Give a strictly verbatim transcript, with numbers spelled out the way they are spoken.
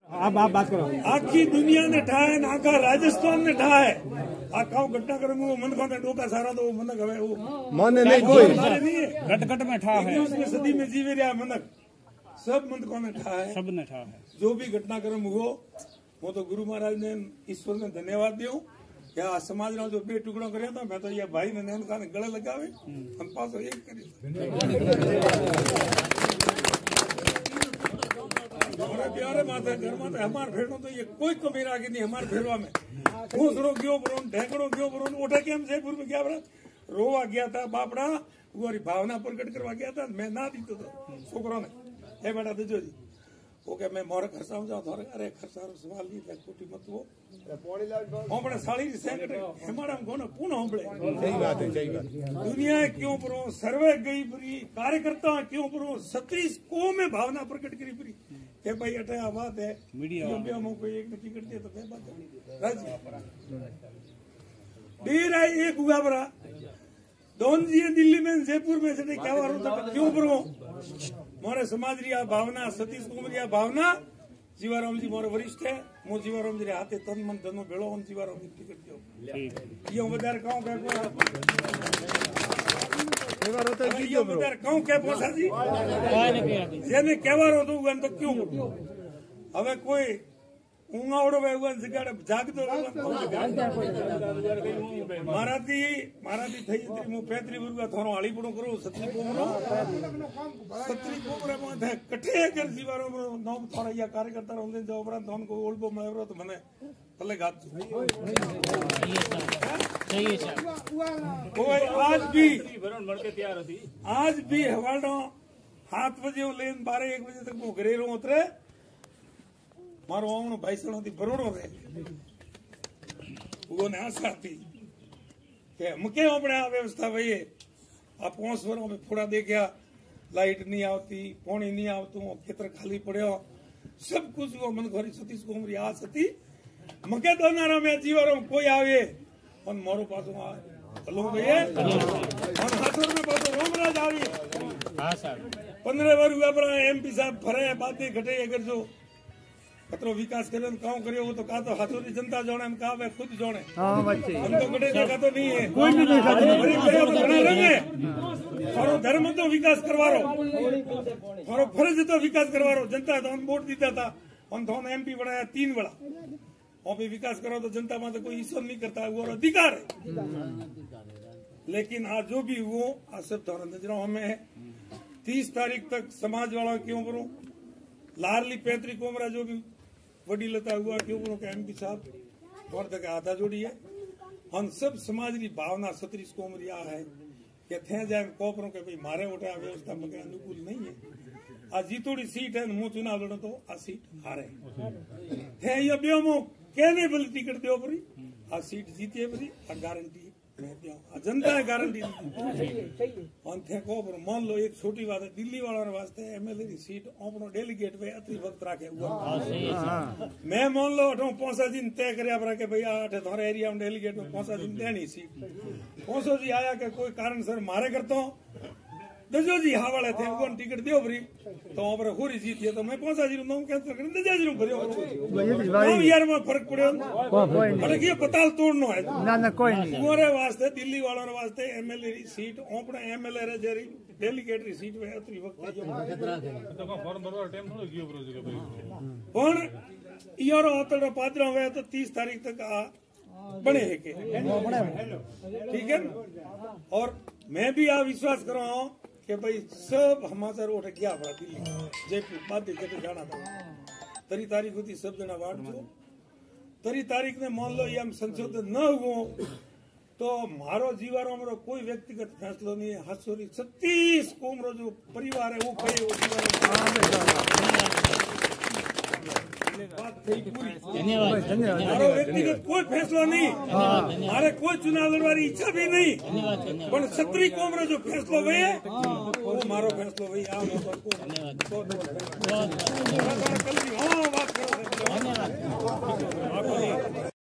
आप आप बात करो। आखी दुनिया ने ठाए ने आखा राजस्थान ने ठाए आ काउ घटना कर्म वो मन को डोका सारा तो मनक हवे वो मन नहीं कोई नहीं है घट घट में ठा है, उसमें सदी में जीवे रहा मनक सब मनकों ने ठा है, सब ने ठा है। जो भी घटनाक्रम हुओ वो तो गुरु महाराज ने ईश्वर ने धन्यवाद दियो क्या समाज रा जो बे टुकड़ो करे तो मैं तो ये भाई ने नैन खाने गले लगावे हम पास एक करी हमारे प्यारे माता घर माता हमार फेड़ो तो ये कोई कमी राखी नहीं हमारे फेरवा में घूसरो गयो बरो ढेकड़ो गयो बरो उठे के हम जयपुर में गया बरा रोवा गया था बापड़ा वो भावना प्रकट करवा गया था मैं ना दी तो छोकरों ने ए बेटा दीजो जी ओके मैं मोर खर्चा जाऊं थोड़े अरे खर्चारो सवाल नहीं था कोटी मत वो होंबड़े साड़ी री सेकट हमारा कोन पूर्ण होंबड़े सही बात है, सही बात। दुनिया क्यों परो सर्वे गई परी कार्यकर्ता क्यों परो सतीश को में भावना प्रकट करी परी के भाई अटे आ बात है मीडिया में हम कोई एक टिकट दे तो मैं बात राजी देर आई एक हुआ बरा दोन जी दिल्ली में जयपुर में से क्या वारो तो क्यों परो मोरे समाज रिया भावना सतीश कुमार रिया भावना जीवाराम जी मोरे वरिष्ठ है मो जीवाराम जी रे हाथे तन मन धनो भेड़ो हम जीवाराम जी टिकट दियो ये उमदार कहूं के केवारो तो ये उमदार कहूं के पोसा जी जेने केवारो तो गन तो क्यों हवे कोई ऊंगावड़ो वेगन जगाड़ जागतो माराती माराती થઈ હતી હું पैंतीस वर्ग થોરો હાળી પડો કરો સત્રી કોમરો સત્રી કોમરે માં કઠે કર જીવારો નામ થોરા યા કાર્યકર્તા હોંદે જો ઉપરા ધોન को ઓળબો મેવરો તો મને ભલે ગાત सही है साहब। कोई आज भी भरण भर के तैयार थी आज भी हवाड़ो सात बजे लेन बारह एक बजे तक वो घरे रो उतरे मारो आंगणो भाईसणो थी भरोड़ो रहे वो ने आशा थी के मुके अपने आ व्यवस्था भई आ पांच वरों में फोड़ा दे गया लाइट नहीं आवती पानी नहीं आवतु खेतर खाली पड़ो सब कुछ वो मन घरी सतीश कुमार आस थी मके दोनारा में जीवारो कोई आवे और मारो पासो आ हलो भई और हाथर में पासो रोमराज आवी हां साहब पंद्रह वर्ष हुआ पर एमपी साहब फरे बातें घटे अगर जो कतरो विकास करे काम करे वो तो का तो हाथोरी जनता जाने हम का वे खुद जाने हां बच्चे हम तो गड़े देखा तो नहीं है कोई भी नहीं खाता गरीब गरीब तो बना रंगे और धर्म तो विकास करवारो और फर्ज तो विकास करवारो जनता तो हम वोट दीता था हम तो एमपी बनाया तीन बड़ा और भी विकास करो तो जनता में तो कोई ईश्वर नहीं करता वो अधिकार है लेकिन आज जो भी वो आज सब तो नजरों हमें तीस तारीख तक समाज वालों क्यों करो लारली पैतृक कोमरा जो भी वडी लता हुआ क्यों करो के एमपी साहब और तक आधा जोड़ी है हम सब समाज की भावना सतीश कोमरिया है कि थे जाए कोपरों के भाई मारे उठा व्यवस्था में अनुकूल नहीं है आ जीतोड़ी सीट है मुंह चुनाव लड़ो तो आ सीट हारे थे ये बेओ मो कहने बोली टिकट दो परी आ सीट जीती है परी आ गारंटी मैं दियो आ जनता है गारंटी और थे को पर मान लो एक छोटी बात है दिल्ली वालों ने वास्ते एमएलए की सीट अपनो डेलीगेट पे अति वक्त रखे हुआ मैं मान लो अठो पौसा दिन तय करया पर के भैया अठे थारे एरिया में डेलीगेट में पौसा दिन देनी सीट पौसो जी आया के कोई कारण सर मारे करतो दजो जी हा वाले थे उन टिकट दियो भरी तो पर होरी जीत है तो मैं पौसा जी नाम कैंसिल कर दजा जी भरियो नाम यार में फर्क पड़यो अरे ये पताल तोड़नो है ना ना कोई नहीं मोरे वास्ते दिल्ली वालों ने वास्ते एमएलए री सीट ओपने एमएलए रे जेरी डेलीगेट री सीट में अतरी वक्त तो फॉर्म भरवा टाइम थोड़ो गयो ब्रो जी भाई पण इयारो ओतड़ो पादरा हुए तो तीस तारीख तक आ बने है के ठीक है और मैं भी आ विश्वास कर रहा हूं कि भाई सब हमारा उठ गया बड़ा दिल्ली जयपुर बाद जगह जाना था तरी तारीख होती सब जना वाट जो तरी तारीख ने मान लो ये हम संशोधन न हुओ तो मारो जीवारो मेरा कोई व्यक्तिगत फैसलो नहीं है हसोरी सतीश कोमरो जो परिवार है वो कहे वो धन्यवाद धन्यवाद मारो व्यक्तिगत कोई फैसला नहीं मारे कोई चुनाव लड़वानी इच्छा भी नहीं पर छत्री कोमरो जो फैसलो हुए वो मारो फैसलो हुई आ धन्यवाद।